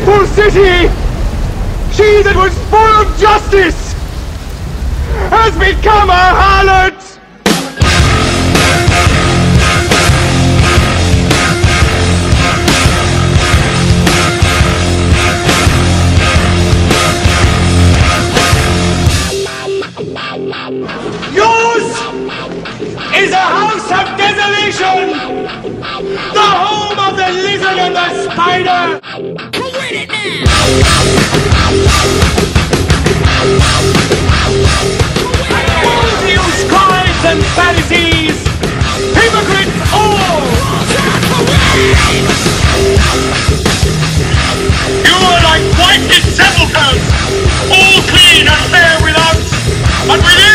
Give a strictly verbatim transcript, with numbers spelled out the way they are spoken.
peaceful city, she that was full of justice, has become a harlot! Yours is a house of desolation, the home of the lizard and the spider. Read it now. All you scribes and Pharisees, hypocrites all! You are like whited sepulchres, all clean and fair without, but within